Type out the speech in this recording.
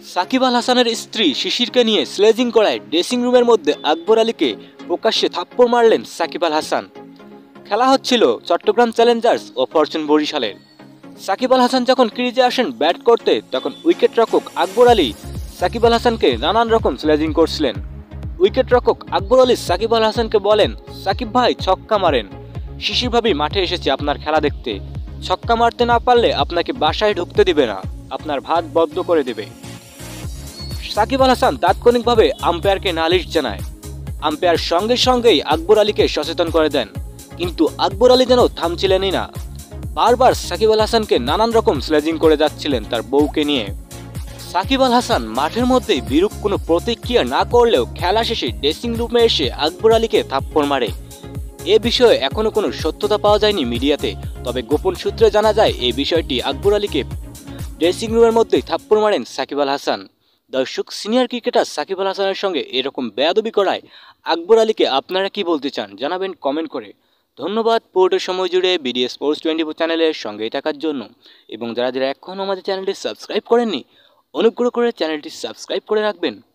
সাকিব আল হাসানের স্ত্রী শিশিরকে নিয়ে স্লেজিং করায় ড্রেসিং রুমের মধ্যে আকবর আলীকে প্রকাশ্যে থাপ্পড় মারলেন সাকিব আল হাসান। খেলা হচ্ছিল চট্টগ্রাম চ্যালেঞ্জার্স ও ফরচুন বরিশালের। সাকিব আল হাসান যখন ক্রিজে আসেন ব্যাট করতে, তখন উইকেট রক্ষক আকবর আলী সাকিব আল হাসানকে নানান রকম স্লেজিং করছিলেন। উইকেট রক্ষক আকবর আলী সাকিব আল হাসানকে বলেন, সাকিব ভাই ছক্কা মারেন, শিশির ভাবি মাঠে এসেছে আপনার খেলা দেখতে, ছক্কা মারতে না পারলে আপনাকে বাসায় ঢুকতে দিবে না, আপনার ভাত বদ্ধ করে দেবে। সাকিব আল হাসান তাৎক্ষণিকভাবে আম্পায়ারকে নালিশ জানায়। আম্পায়ার সঙ্গে সঙ্গেই আকবর আলীকে সচেতন করে দেন, কিন্তু আকবর আলী যেন থামছিলেনই না। বারবার সাকিব আল হাসানকে নানান রকম স্লেজিং করে যাচ্ছিলেন তার বউকে নিয়ে। সাকিব আল হাসান মাঠের মধ্যে বিরূপ কোনো প্রতিক্রিয়া না করলেও খেলা শেষে ড্রেসিং রুমে এসে আকবর আলীকে থাপ্পড় মারে। এ বিষয়ে এখনো কোনো সত্যতা পাওয়া যায়নি মিডিয়াতে, তবে গোপন সূত্রে জানা যায় এই বিষয়টি আকবর আলীকে ড্রেসিং রুমের মধ্যেই থাপ্পড় মারেন সাকিব আল হাসান। দর্শক, সিনিয়র ক্রিকেটার সাকিব আল হাসানের সঙ্গে এরকম বেয়াদবি করায় আকবর আলীকে আপনারা কি বলতে চান জানাবেন কমেন্ট করে। ধন্যবাদ পুরোটা সময় জুড়ে বিডি স্পোর্টস 24 চ্যানেলের সঙ্গেই থাকার জন্য। এবং যারা যারা এখনও আমাদের চ্যানেলটি সাবস্ক্রাইব করেননি, অনুগ্রহ করে চ্যানেলটি সাবস্ক্রাইব করে রাখবেন।